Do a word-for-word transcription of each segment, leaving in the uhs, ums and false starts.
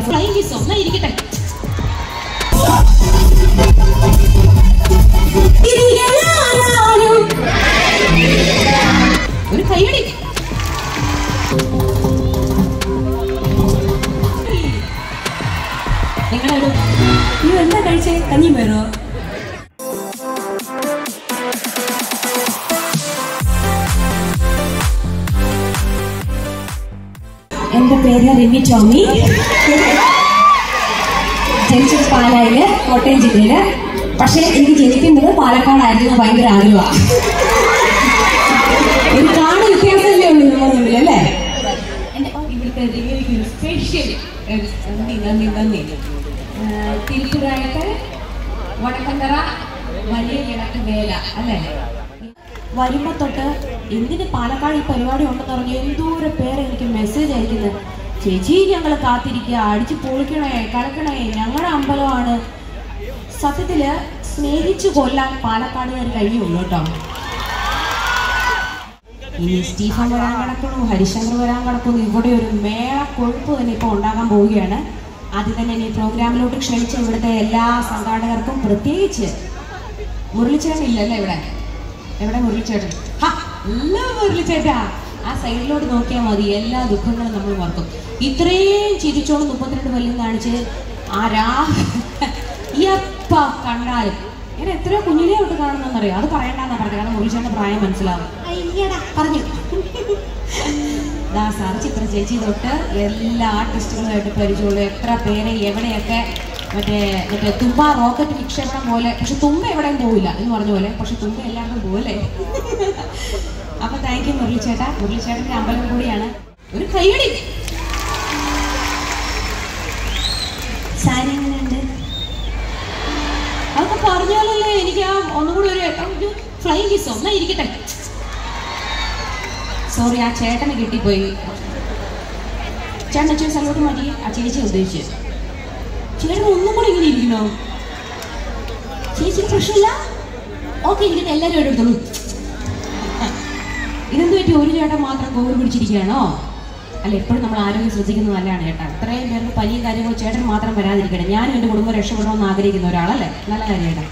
Flying kiss ഒന്ന് ഇരിക്കട്ടെ. ഒരു കൈയടി. നിങ്ങളൊരു ഇത് എന്താ കഴിച്ചേ? കഞ്ഞി വേണോ? എന്റെ പേര് റിമി ടോമി. ജനിച്ചത് പാലായില്, കോട്ടയം ജില്ലയില്. പക്ഷെ എനിക്ക് ജനിക്കുന്നത് പാലക്കാടായിരുന്നു. ഭയങ്കര ആഗ്രഹമാണ്. ഒരു കാണ വ്യത്യാസമല്ലേ ഉള്ളൂ നമ്മുടെ മുമ്പിൽ അല്ലേ? ഇവിടുത്തെ റിവ്യൂക്ക് സ്പെഷ്യൽ നന്ദി നന്ദി നന്ദി. തിരുപ്പുരായിട്ട് വടക്കന്തറ വലിയ കിടക്ക് വേല അല്ലേ? വരുമ്പോ തൊട്ട് എന്തിന് പാലക്കാട് ഈ പരിപാടി ഉണ്ടെന്ന് പറഞ്ഞ് എന്തോരം പേര് എനിക്ക് മെസ്സേജ് അയക്കുന്നത്. ചേച്ചി ഞങ്ങൾ കാത്തിരിക്കുക, അടിച്ച് പൊളിക്കണേ, കളക്കണേ, ഞങ്ങളുടെ അമ്പലമാണ്. സത്യത്തില് സ്നേഹിച്ചു കൊല്ലാൻ പാലക്കാടുകാർ കഴിയുള്ളൂ കേട്ടോ. ഇനി സ്റ്റീഫൻ വരാൻ കിടക്കുന്നു, ഹരിശങ്കർ വരാൻ കിടക്കുന്നു. ഇവിടെ ഒരു മേള കൊഴുപ്പ് തന്നെ ഇപ്പൊ ഉണ്ടാകാൻ പോവുകയാണ്. ആദ്യം തന്നെ ഇനി പ്രോഗ്രാമിലോട്ട് ക്ഷണിച്ച ഇവിടുത്തെ എല്ലാ സംഘാടകർക്കും, പ്രത്യേകിച്ച് മുരളിച്ചേട്ടൻ ഇല്ലല്ലേ ഇവിടെ? എവിടെ മുരളിച്ചേട്ടൻ? എല്ലാ മുരളിച്ചേട്ടാ ആ സൈഡിലോട്ട് നോക്കിയാൽ മതി, എല്ലാ ദുഃഖങ്ങളും നമ്മൾ മറക്കും. ഇത്രയും ചിരിച്ചോളം മുപ്പത്തിരണ്ട് കൊല്ലം കാണിച്ച് ആരാ എപ്പ കണ്ടാലും ഞാൻ എത്രയോ കുഞ്ഞിലേ തൊട്ട് കാണുന്നറിയോ? അത് പറയണ്ടെന്നാ പറഞ്ഞത്. കാരണം മുരളിച്ചേട്ടൻ്റെ പ്രായം മനസ്സിലാവും. അയ്യടാ പറഞ്ഞു. ദാ സാർ, ചിത്ര ചേച്ചി തൊട്ട് എല്ലാ ആർട്ടിസ്റ്റുകളുമായിട്ട് പരിചയമുള്ളൂ. എത്ര പേരെ എവിടെയൊക്കെ മറ്റേ മറ്റേ തുമ്പ റോക്കറ്റ് വിക്ഷേപണം പോലെ. പക്ഷെ തുമ്പ എവിടെയും പോവില്ല എന്ന് പറഞ്ഞ പോലെ. പക്ഷെ തുമ്പ എല്ലാവർക്കും പോലെ. അപ്പൊ താങ്ക് യു മുരളിച്ചേട്ടാ. മുരളിച്ചേട്ടൻ്റെ അമ്പലം കൂടിയാണ്. ഒരു കൈയടി. സാരി എങ്ങനെയുണ്ട്? അതൊക്കെ പറഞ്ഞാലല്ലേ എനിക്ക് ആ ഒന്നുകൂടി ഒരു ഫ്ലൈങ് കിസ് ഒന്നാ ഇരിക്കട്ടെ. സോറി, ആ ചേട്ടനെ കിട്ടിപ്പോയി. ചേട്ടൻ അച്ഛൻ സ്ഥലത്തോട്ട് മാറ്റി ആ ചേച്ചി ഉദ്ദേശിച്ചു. ചേട്ടൻ ഒന്നും കൂടെ ഇങ്ങനെ ഇരിക്കണോ? ചേച്ചിക്ക് പ്രശ്നമില്ല? ഓക്കെ, ഇരിക്കട്ടെ, എല്ലാവരും എടുത്തോളൂ. ഇതെന്ത് പറ്റി ഒരു ചേട്ടൻ മാത്രം കോവിഡ് പിടിച്ചിരിക്കുകയാണോ? അല്ല, എപ്പോഴും നമ്മൾ ആരോഗ്യം ശ്രദ്ധിക്കുന്നത് നല്ലതാണ് ചേട്ടാ. ഇത്രയും പേർക്ക് പനിയും കാര്യങ്ങളും ചേട്ടൻ മാത്രം വരാതിരിക്കട്ടെ. ഞാനും എൻ്റെ കുടുംബം രക്ഷപ്പെടണമെന്ന് ആഗ്രഹിക്കുന്ന ഒരാളല്ലേ? നല്ല കാര്യം ചേട്ടാ.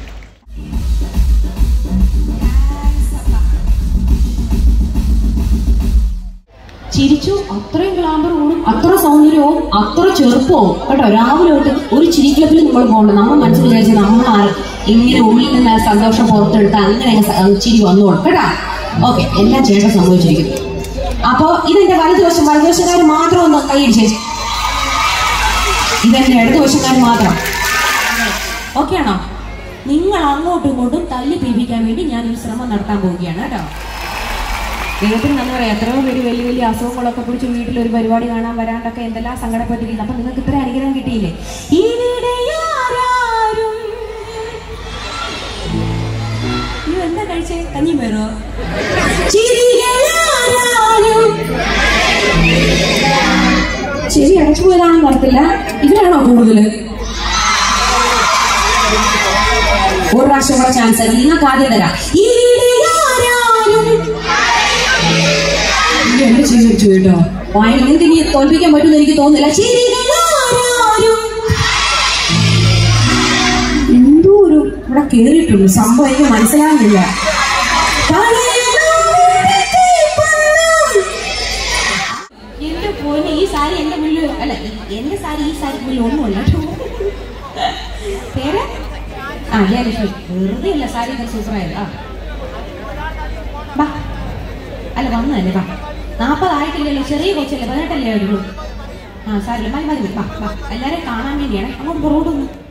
ചിരിച്ചു, അത്രയും ഗ്ലാമർ കൂടും, അത്ര സൗന്ദര്യവും അത്ര ചെറുപ്പവും കേട്ടോ. രാവിലെ തൊട്ട് ഒരു ചിരി ക്ലബിൽ നമ്മൾ പോകണം. നമ്മൾ മനസ്സിൽ വിചാരിച്ചാൽ നമ്മൾ ഇങ്ങനെ ഉള്ളിൽ നിന്ന് സന്തോഷം പുറത്തെടുത്ത് അങ്ങനെ ചിരി വന്നോളും കേട്ടോ. ഓക്കെ, എല്ലാം ചേട്ടൻ സംഭവിച്ചിരിക്കുന്നു. അപ്പോ ഇതെന്റെ വലതുവശം, വലതുവശക്കാർ മാത്രം ഒന്ന് കൈയടിച്ചേ. ഇതെന്റെ ഇടതുവശക്കാർ മാത്രം. ഓക്കെ ആണോ? നിങ്ങൾ അങ്ങോട്ടും ഇങ്ങോട്ടും തല്ലി പിരിപ്പിക്കാൻ വേണ്ടി ഞാനൊരു ശ്രമം നടത്താൻ പോവുകയാണ് കേട്ടോ. ദൈവത്തിന് എന്താ പറയാ, എത്രയോ പേര് വലിയ വലിയ അസുഖങ്ങളൊക്കെ പിടിച്ച് വീട്ടിലൊരു പരിപാടി കാണാൻ വരാണ്ടൊക്കെ എന്തെല്ലാം സങ്കടപ്പെട്ടിരിക്കുന്നു. അപ്പൊ നിങ്ങൾക്ക് ഇത്ര അനുഗ്രഹം കിട്ടിയില്ലേ? ഇത് എന്താ കഴിച്ചേ? കഞ്ഞി വേണോ? ശരി, അടച്ചു പോയതാണെന്ന് പറഞ്ഞില്ല. ഇതിലാണോ കൂടുതല്? ഒരു പ്രാവശ്യം കൂടെ ചാൻസ് നിങ്ങൾക്ക് ആദ്യം തരാം. എന്റെ ചിരിച്ചു കേട്ടോ. നിങ്ങൾക്ക് ഇനി തോൽപ്പിക്കാൻ പറ്റുമെന്ന് എനിക്ക് തോന്നുന്നില്ല. എന്തോ ഒരു ഇവിടെ കേറിയിട്ടുണ്ട് സംഭവം, എനിക്ക് മനസ്സിലാകുന്നില്ല. എന്റെ പോലെ ഈ സാരി എന്റെ മുന്നിൽ അല്ല, എന്റെ സാരി ഈ സാരി മുന്നിൽ ഒന്നുമല്ല. പേര് ആ ജയലക്ഷ്മി. വെറുതെ അല്ല, സാരി ഒക്കെ സൂപ്പറായത്. ആ ബാ, അല്ല വന്നതല്ലേ, ബാ. നാൽപ്പതായിട്ടില്ലല്ലോ, ചെറിയ കൊച്ചല്ലേ, പതിനെട്ടല്ലേ ഉള്ളൂ. ആ സാരില്ല, മതി മതി, ബാ ബാ. എല്ലാവരെയും കാണാൻ വേണ്ടിയാണ്. അങ്ങോട്ട് പുറകോട്ടൊന്നും